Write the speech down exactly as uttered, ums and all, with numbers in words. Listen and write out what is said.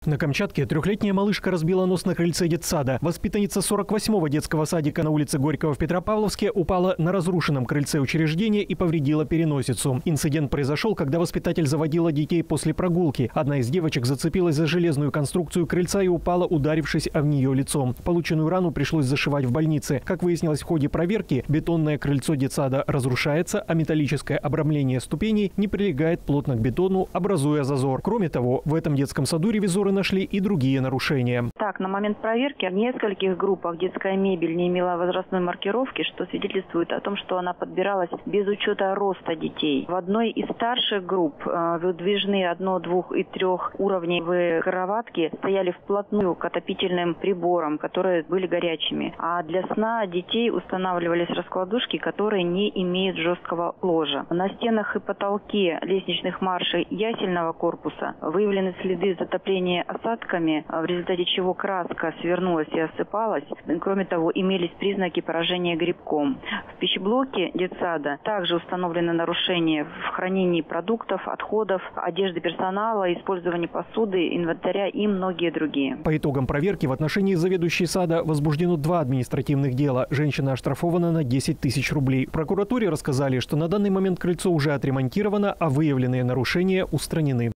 На Камчатке трехлетняя малышка разбила нос на крыльце детсада. Воспитанница сорок восьмого детского садика на улице Горького в Петропавловске упала на разрушенном крыльце учреждения и повредила переносицу. Инцидент произошел, когда воспитатель заводила детей после прогулки. Одна из девочек зацепилась за железную конструкцию крыльца и упала, ударившись в нее лицом. Полученную рану пришлось зашивать в больнице. Как выяснилось в ходе проверки, бетонное крыльцо детсада разрушается, а металлическое обрамление ступеней не прилегает плотно к бетону, образуя зазор. Кроме того, в этом детском саду ревизоры нашли и другие нарушения. Так, на момент проверки в нескольких группах детская мебель не имела возрастной маркировки, что свидетельствует о том, что она подбиралась без учета роста детей. В одной из старших групп выдвижные одно-, двух- и трех уровней в кроватке стояли вплотную к отопительным приборам, которые были горячими. А для сна детей устанавливались раскладушки, которые не имеют жесткого ложа. На стенах и потолке лестничных маршей ясельного корпуса выявлены следы затопления осадками, в результате чего краска свернулась и осыпалась. Кроме того, имелись признаки поражения грибком. В пищеблоке детсада также установлены нарушения в хранении продуктов, отходов, одежды персонала, использовании посуды, инвентаря и многие другие. По итогам проверки в отношении заведующей сада возбуждено два административных дела. Женщина оштрафована на десять тысяч рублей. В прокуратуре рассказали, что на данный момент крыльцо уже отремонтировано, а выявленные нарушения устранены.